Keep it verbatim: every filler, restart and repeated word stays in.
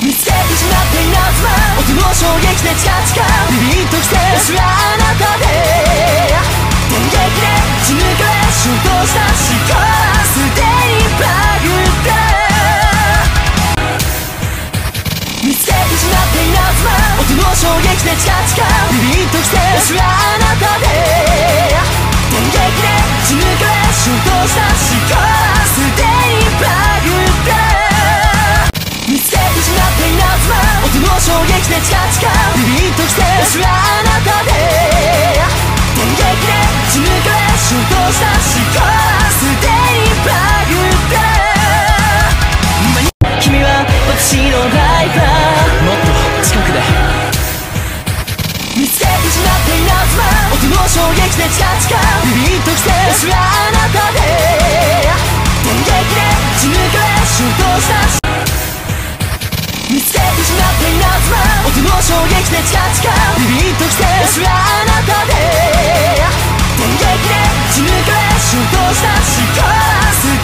見つけてしまった稲妻、音の衝撃でチカチカビビッときて、私はあなたで電撃で血抜かれ衝動した思考はすでにバグった見つけてしまった稲妻、音の衝撃でチカチカビビッときて、私はあなたで電撃で血抜かれ衝動した思考はすでにバグった見つけてしまった稲妻、音の衝撃でチカチカビビッときて、私はあなたで電撃で血抜かれ衝動した思考はすでにバグった君は私のライバー、もっと近くで見つけてしまった稲妻、音の衝撃でチカチカビビッときて、私はあなたで電撃で血抜かれ衝動した見つけてしまった稲妻、音の衝撃でチカチカビビッときて、私はあなたで電撃で血抜かれ衝動した思考はす